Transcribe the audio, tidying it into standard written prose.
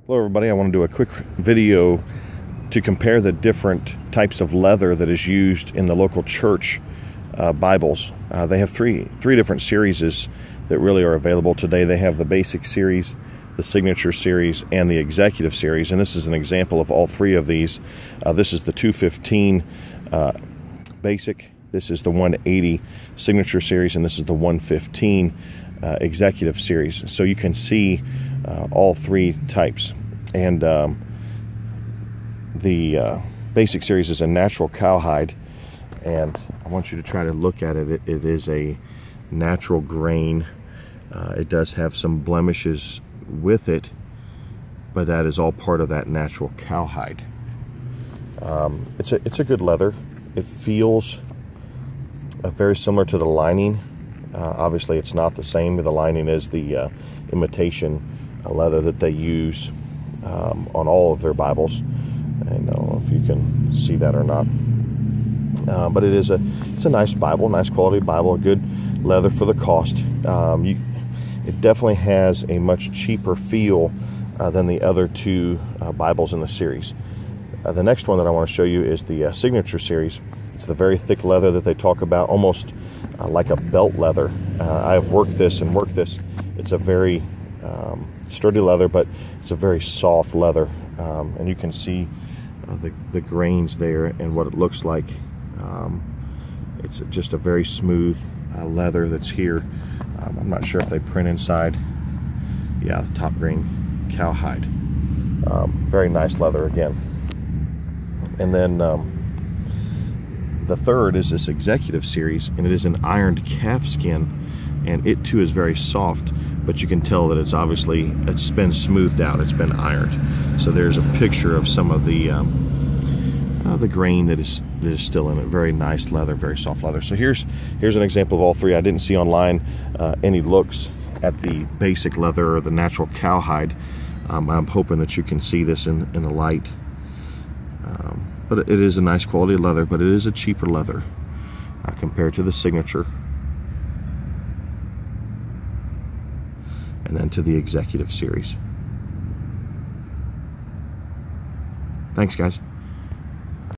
Hello everybody, I want to do a quick video to compare the different types of leather that is used in the local church Bibles. They have three different series that really are available today. They have the basic series, the signature series, and the executive series, and this is an example of all three of these. This is the 215 basic, this is the 180 signature series, and this is the 115 executive series. So you can see all three types. And the basic series is a natural cowhide, and I want you to try to look at it. It is a natural grain. It does have some blemishes with it, but that is all part of that natural cowhide. It's a good leather. It feels very similar to the lining. Obviously it's not the same. The lining is the imitation leather that they use on all of their Bibles. I don't know if you can see that or not, but it's a nice Bible, nice quality Bible, a good leather for the cost. It definitely has a much cheaper feel than the other two Bibles in the series. The next one that I want to show you is the signature series. It's the very thick leather that they talk about, almost like a belt leather. I've worked this. It's a very sturdy leather, but it's a very soft leather, and you can see the grains there and what it looks like. It's just a very smooth leather that's here. I'm not sure if they print inside. Yeah, the top grain cowhide. Very nice leather again. And then the third is this executive series, and it is an ironed calf skin, and it too is very soft, but you can tell that it's been smoothed out, it's been ironed. So there's a picture of some of the grain that is still in it. Very nice leather, very soft leather. So here's an example of all three. I didn't see online any looks at the basic leather or the natural cowhide. I'm hoping that you can see this in the light. But it is a nice quality leather, but it is a cheaper leather compared to the signature and then to the executive series. Thanks, guys.